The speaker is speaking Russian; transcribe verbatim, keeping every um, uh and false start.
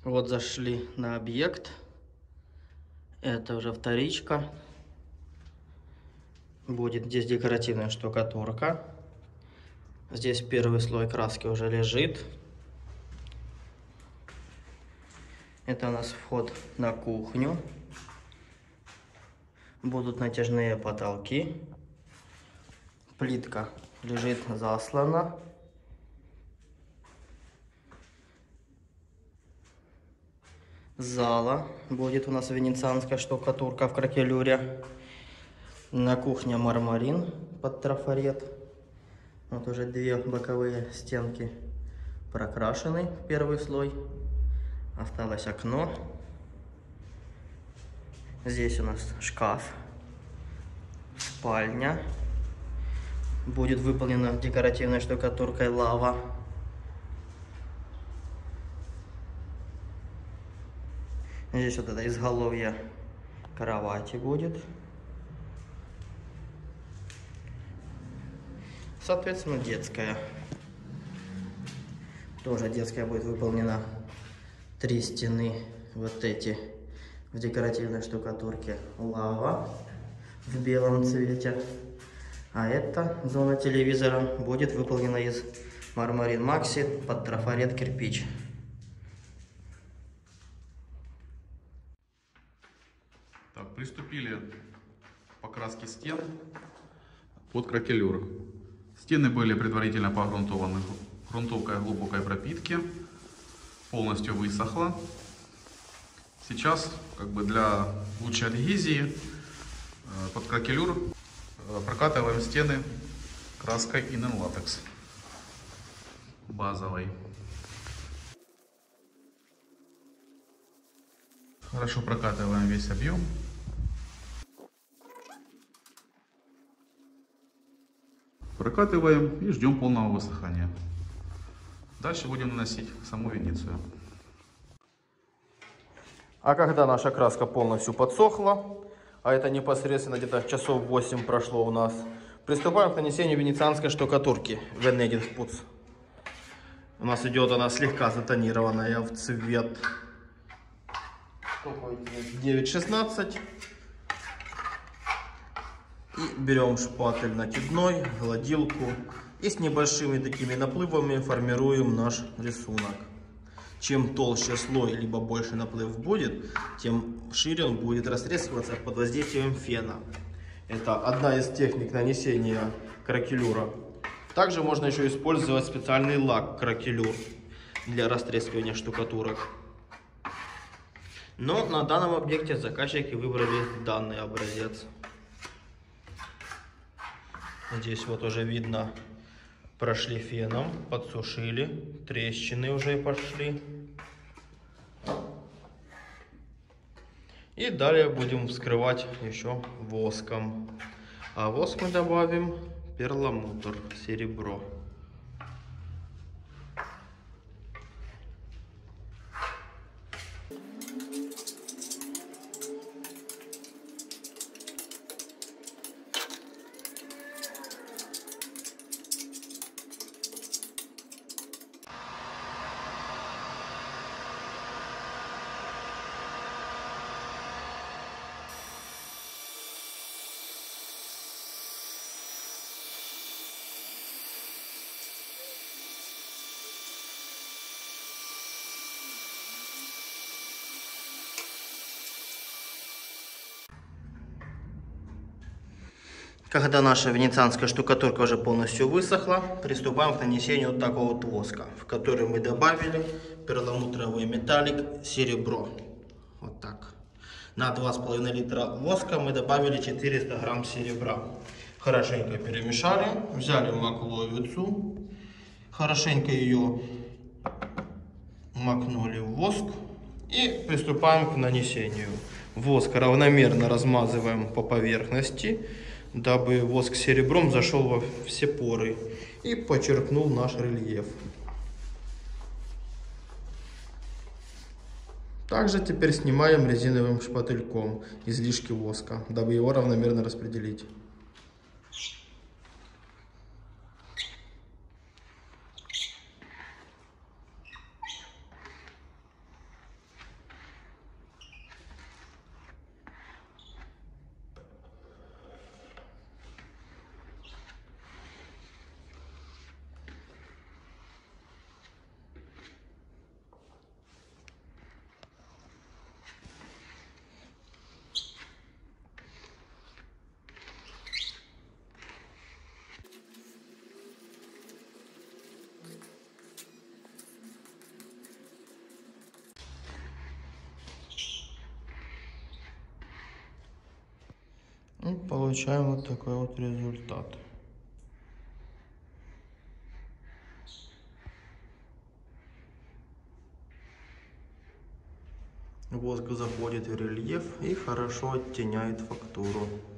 Вот зашли на объект. Это уже вторичка. Будет здесь декоративная штукатурка. Здесь первый слой краски уже лежит. Это у нас вход на кухню. Будут натяжные потолки. Плитка лежит заслана. Зала будет у нас венецианская штукатурка в кракелюре. На кухне мармарин под трафарет. Вот уже две боковые стенки прокрашены, первый слой. Осталось окно. Здесь у нас шкаф. Спальня. Будет выполнена декоративной штукатуркой лава. Здесь вот это изголовье кровати будет. Соответственно, детская. Тоже детская будет выполнена. Три стены вот эти в декоративной штукатурке лава в белом цвете. А эта зона телевизора будет выполнена из мармарин Макси под трафарет кирпич. Так, приступили к покраске стен под кракелюр. Стены были предварительно погрунтованы грунтовкой глубокой пропитки. Полностью высохла. Сейчас, как бы для лучшей адгезии, под кракелюр прокатываем стены краской Инен Latex базовой. Хорошо прокатываем весь объем. Прокатываем и ждем полного высыхания. Дальше будем наносить саму Венецию. А когда наша краска полностью подсохла, а это непосредственно где-то часов восемь прошло у нас, приступаем к нанесению венецианской штукатурки Venedig Putz. У нас идет она слегка затонированная в цвет девять шестнадцать. И берем шпатель накидной, гладилку и с небольшими такими наплывами формируем наш рисунок. Чем толще слой, либо больше наплыв будет, тем шире он будет растрескиваться под воздействием фена. Это одна из техник нанесения кракелюра. Также можно еще использовать специальный лак кракелюр для растрескивания штукатурок. Но на данном объекте заказчики выбрали данный образец. Здесь вот уже видно, прошли феном, подсушили, трещины уже пошли. И далее будем вскрывать еще воском. А воск мы добавим перламутр, серебро. Когда наша венецианская штукатурка уже полностью высохла, приступаем к нанесению вот такого вот воска, в который мы добавили перламутровый металлик серебро. Вот так. На два с половиной литра воска мы добавили четыреста грамм серебра. Хорошенько перемешали, взяли макловицу, хорошенько ее макнули в воск и приступаем к нанесению. Воск равномерно размазываем по поверхности, дабы воск с серебром зашел во все поры и подчеркнул наш рельеф. Также теперь снимаем резиновым шпательком излишки воска, дабы его равномерно распределить. И получаем вот такой вот результат. Воск заходит в рельеф и хорошо оттеняет фактуру.